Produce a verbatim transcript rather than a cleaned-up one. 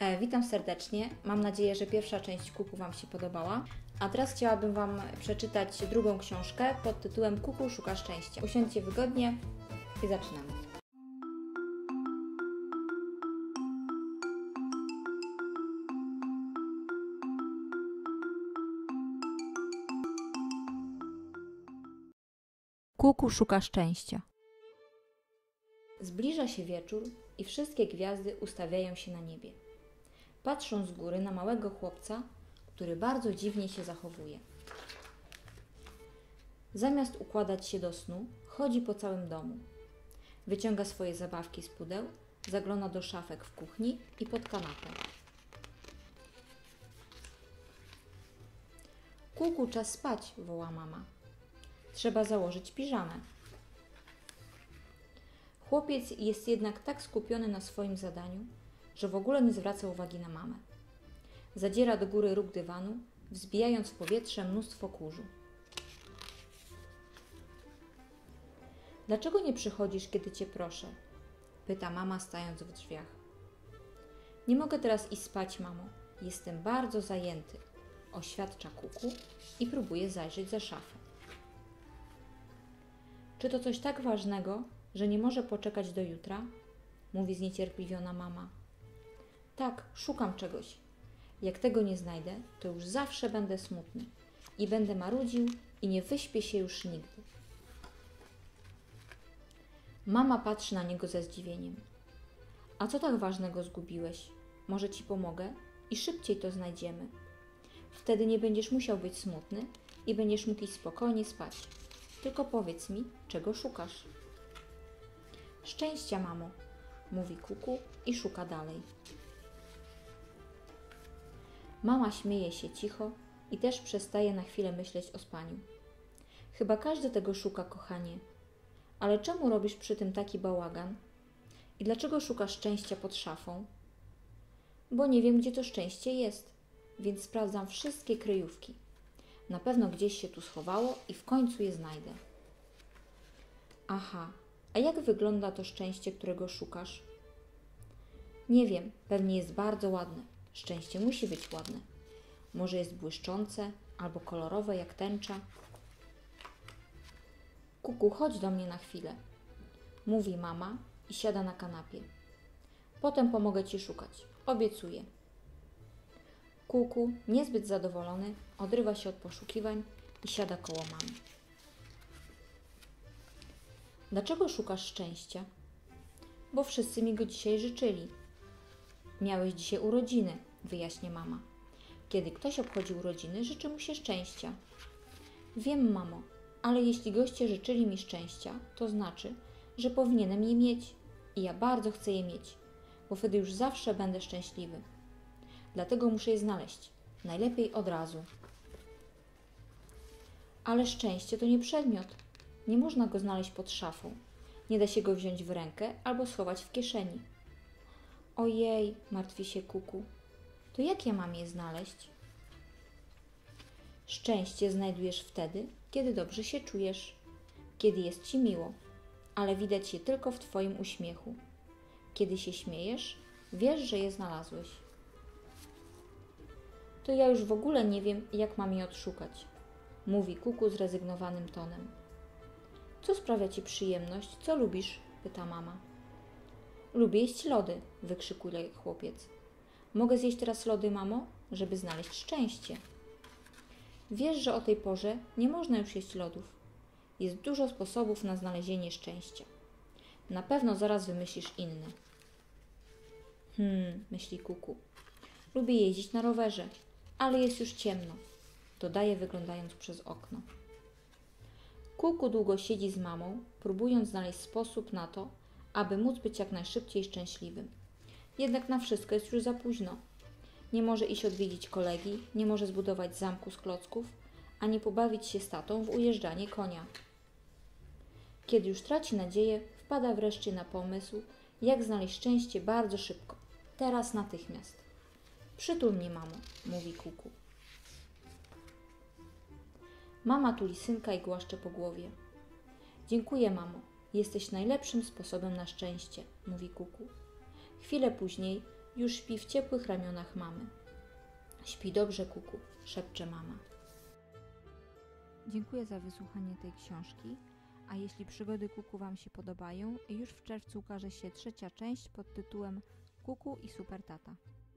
E, witam serdecznie. Mam nadzieję, że pierwsza część Kuku Wam się podobała. A teraz chciałabym Wam przeczytać drugą książkę pod tytułem Kuku szuka szczęścia. Usiądźcie wygodnie i zaczynamy. Kuku szuka szczęścia. Zbliża się wieczór i wszystkie gwiazdy ustawiają się na niebie. Patrzą z góry na małego chłopca, który bardzo dziwnie się zachowuje. Zamiast układać się do snu, chodzi po całym domu. Wyciąga swoje zabawki z pudeł, zagląda do szafek w kuchni i pod kanapę. Kuku, czas spać, woła mama. Trzeba założyć piżamę. Chłopiec jest jednak tak skupiony na swoim zadaniu, że w ogóle nie zwraca uwagi na mamę. Zadziera do góry róg dywanu, wzbijając w powietrze mnóstwo kurzu. Dlaczego nie przychodzisz, kiedy cię proszę? Pyta mama, stając w drzwiach. Nie mogę teraz iść spać, mamo. Jestem bardzo zajęty, oświadcza Kuku i próbuje zajrzeć za szafę. Czy to coś tak ważnego, że nie może poczekać do jutra? Mówi zniecierpliwiona mama. Tak, szukam czegoś. Jak tego nie znajdę, to już zawsze będę smutny i będę marudził i nie wyśpię się już nigdy. Mama patrzy na niego ze zdziwieniem. A co tak ważnego zgubiłeś? Może ci pomogę i szybciej to znajdziemy. Wtedy nie będziesz musiał być smutny i będziesz mógł iść spokojnie spać. Tylko powiedz mi, czego szukasz. Szczęścia, mamo, mówi Kuku i szuka dalej. Mama śmieje się cicho i też przestaje na chwilę myśleć o spaniu. Chyba każdy tego szuka, kochanie. Ale czemu robisz przy tym taki bałagan? I dlaczego szukasz szczęścia pod szafą? Bo nie wiem, gdzie to szczęście jest, więc sprawdzam wszystkie kryjówki. Na pewno gdzieś się tu schowało i w końcu je znajdę. Aha, a jak wygląda to szczęście, którego szukasz? Nie wiem, pewnie jest bardzo ładne. Szczęście musi być ładne. Może jest błyszczące albo kolorowe jak tęcza. Kuku, chodź do mnie na chwilę, mówi mama i siada na kanapie. Potem pomogę ci szukać, obiecuję. Kuku, niezbyt zadowolony, odrywa się od poszukiwań i siada koło mamy. Dlaczego szukasz szczęścia? Bo wszyscy mi go dzisiaj życzyli. Miałeś dzisiaj urodziny, wyjaśnia mama. Kiedy ktoś obchodzi urodziny, życzy mu się szczęścia. Wiem, mamo, ale jeśli goście życzyli mi szczęścia, to znaczy, że powinienem je mieć. I ja bardzo chcę je mieć, bo wtedy już zawsze będę szczęśliwy. Dlatego muszę je znaleźć. Najlepiej od razu. Ale szczęście to nie przedmiot. Nie można go znaleźć pod szafą. Nie da się go wziąć w rękę albo schować w kieszeni. Ojej, martwi się Kuku. To jak ja mam je znaleźć? Szczęście znajdujesz wtedy, kiedy dobrze się czujesz, kiedy jest ci miło, ale widać je tylko w twoim uśmiechu. Kiedy się śmiejesz, wiesz, że je znalazłeś. To ja już w ogóle nie wiem, jak mam je odszukać, mówi Kuku zrezygnowanym tonem. Co sprawia ci przyjemność? Co lubisz? Pyta mama. Lubię jeść lody, wykrzykuje chłopiec. Mogę zjeść teraz lody, mamo, żeby znaleźć szczęście. Wiesz, że o tej porze nie można już jeść lodów. Jest dużo sposobów na znalezienie szczęścia. Na pewno zaraz wymyślisz inny. Hmm, myśli Kuku. Lubię jeździć na rowerze, ale jest już ciemno, dodaje, wyglądając przez okno. Kuku długo siedzi z mamą, próbując znaleźć sposób na to, aby móc być jak najszybciej szczęśliwym. Jednak na wszystko jest już za późno. Nie może iść odwiedzić kolegi, nie może zbudować zamku z klocków, ani pobawić się z tatą w ujeżdżanie konia. Kiedy już traci nadzieję, wpada wreszcie na pomysł, jak znaleźć szczęście bardzo szybko. Teraz natychmiast. Przytul mnie, mamo, mówi Kuku. Mama tuli synka i głaszcze po głowie. Dziękuję, mamo. Jesteś najlepszym sposobem na szczęście, mówi Kuku. Chwilę później Już śpi w ciepłych ramionach mamy. Śpi dobrze, Kuku, szepcze mama. Dziękuję za wysłuchanie tej książki, a jeśli przygody Kuku Wam się podobają, już w czerwcu ukaże się trzecia część pod tytułem Kuku i Super Tata.